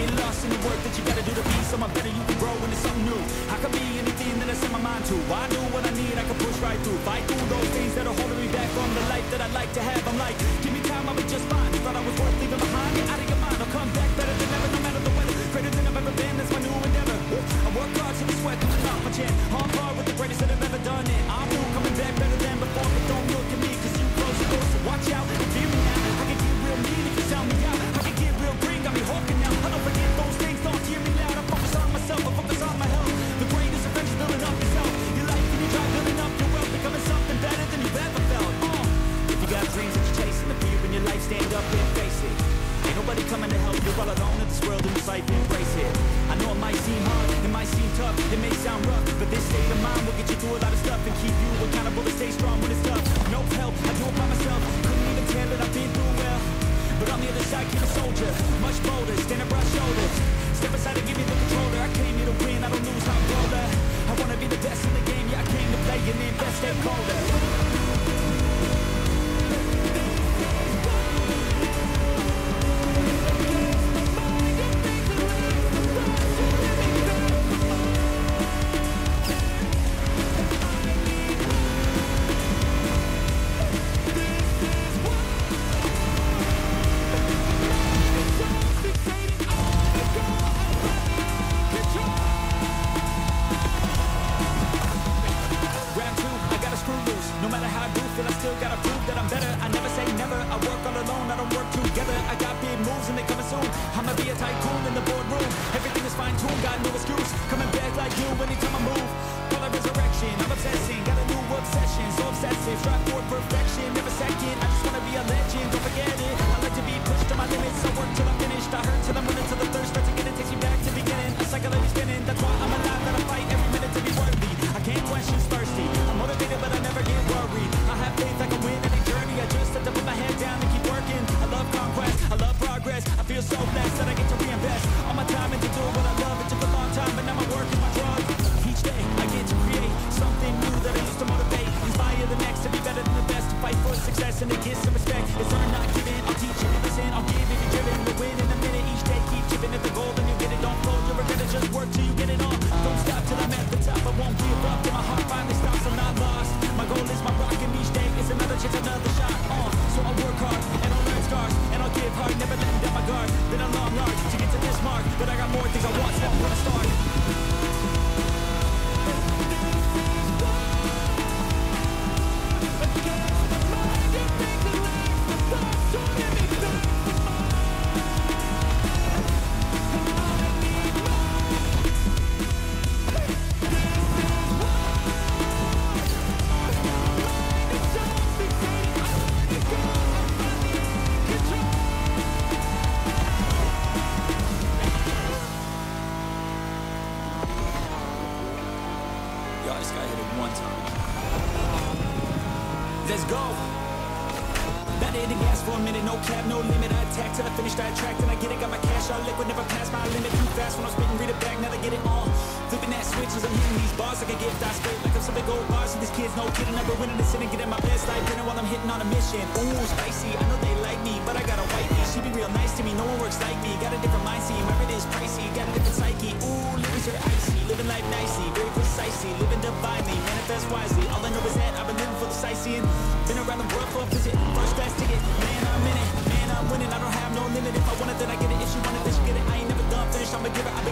get lost in the work that you gotta do to be someone better. You can grow into something new. I could be anything that I set my mind to. I do what I need, I can push right through. Fight through those things that are holding me back from the life that I'd like to have. I'm like, give me time, I'll be just fine. You thought I was worth leaving behind? Get out of your mind, I'll come back better than ever, no matter the weather. Greater than I've ever been, that's my new endeavor. I work hard till the sweat coming off my chin. On par with the greatest that I've ever done it. I'm new, coming back better than before. But don't look at me, cause you close the door. So watch out and feel me now. I can get real mean if you sound me out. I can get real green, got me hawking now. I don't forget those things, don't hear me loud. I focus on myself, I focus on my health. The greatest adventure building up yourself. Your life and you try building up your wealth. Becoming something better than you've ever felt. If you got dreams that you're chasing, the fear in your life, stand up and face it. Ain't nobody coming to help you, all alone in this world, in this life, embrace it. I know it might seem hard, it might seem tough, it may sound rough, but this state of mind will get you through a lot of stuff and keep you accountable to stay strong when it's tough. No help, I do it by myself, couldn't even tell that I've been through well. But on the other side, keep a soldier, much bolder, stand up, broad shoulders. Step aside and give me the controller, I came here to win, I don't lose, I'm bolder. I wanna be the best in the game, yeah, I came to play and then best stay colder.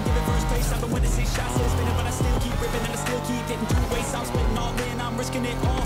Shots, spinning, but I still keep ripping and I still keep hitting two ways. I'm spitting all in, I'm risking it all.